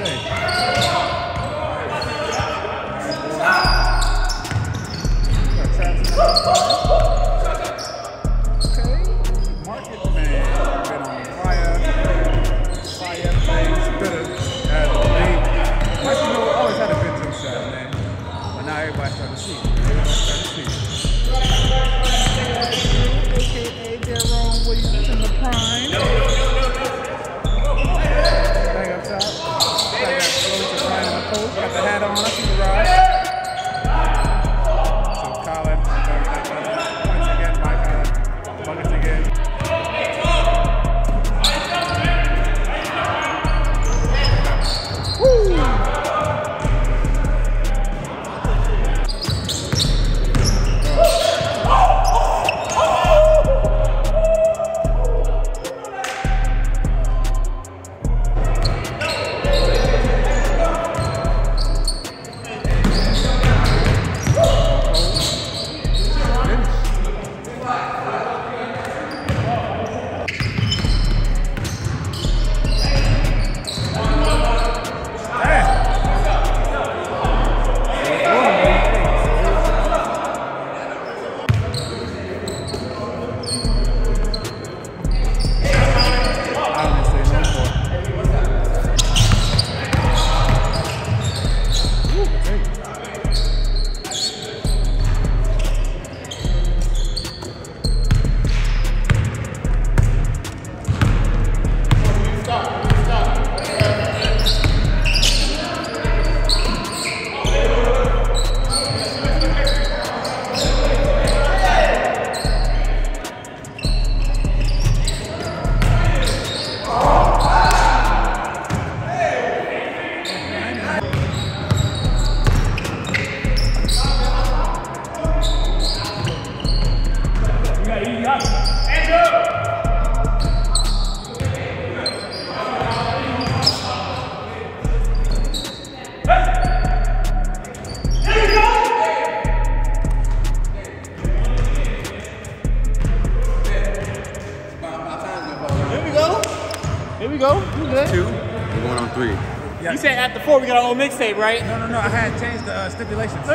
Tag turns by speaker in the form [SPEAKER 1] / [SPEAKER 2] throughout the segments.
[SPEAKER 1] You said after 4 we got our own mixtape, right?
[SPEAKER 2] No. I had changed the stipulations.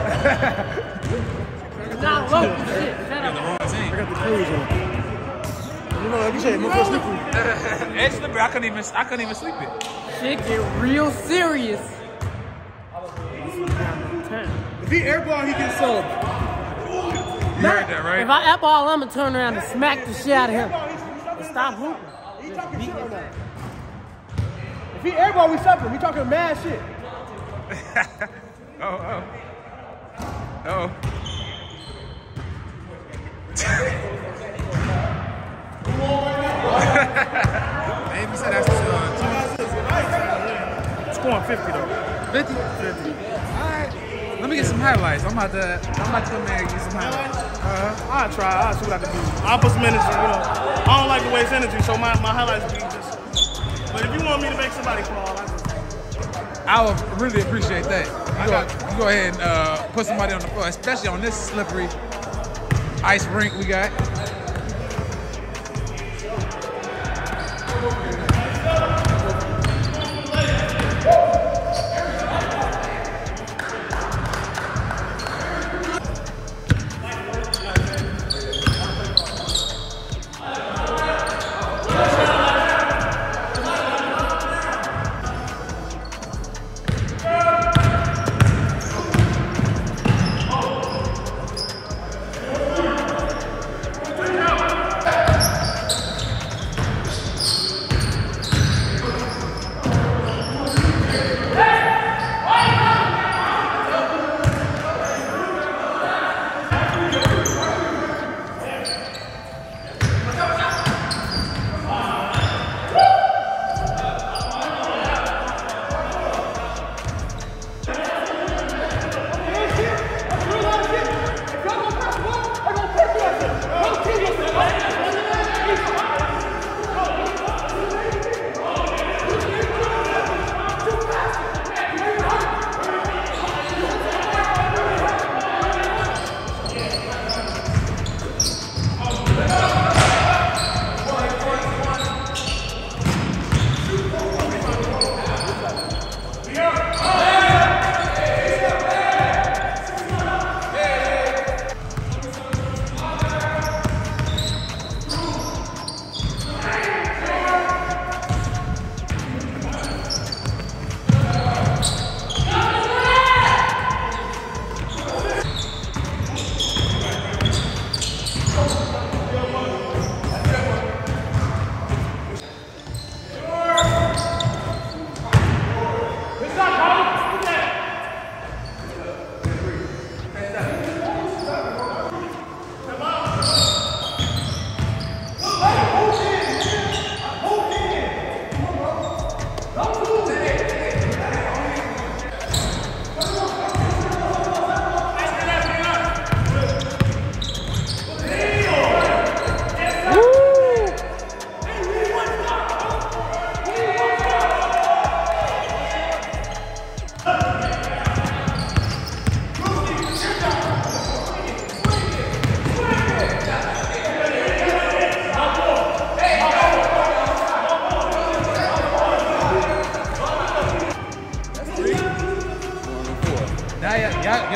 [SPEAKER 1] Not low. Shit.
[SPEAKER 2] You're the wrong team.
[SPEAKER 3] I got the cruise on. You know, like you said, no more slippery.
[SPEAKER 2] It's slippery. I couldn't even sleep it.
[SPEAKER 1] Shit get real serious.
[SPEAKER 3] If he airball, he gets subbed.
[SPEAKER 2] You heard that, right?
[SPEAKER 1] If I airball, I'm gonna turn around and smack the shit out of him. And stop hooping.
[SPEAKER 3] He talking shit right now. If he airball, we suck him. He talking mad shit.
[SPEAKER 2] Oh. Maybe said that's
[SPEAKER 3] It's going 50 though.
[SPEAKER 2] 50? 50. Alright. Let me get some highlights. I'm about to come there and get some highlights.
[SPEAKER 3] I'll try. I'll see what I can do. I'll put some energy, you know. I don't like to waste energy, so my highlights will be just. But if you want me to make somebody fall,
[SPEAKER 2] I would really appreciate that. You go ahead and put somebody on the floor, especially on this slippery ice rink we got.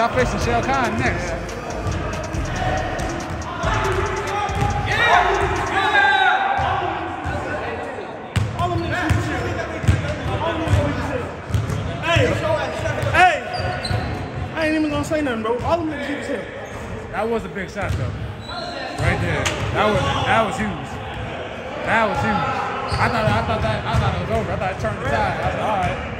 [SPEAKER 2] y'all facing Shell Khan next.
[SPEAKER 3] Hey, I ain't even gonna say nothing, bro. All of them niggas hit him.
[SPEAKER 2] That was a big shot, though. Right there. That was huge. That was huge. I thought it was over. I thought it turned the tide. I said, all right.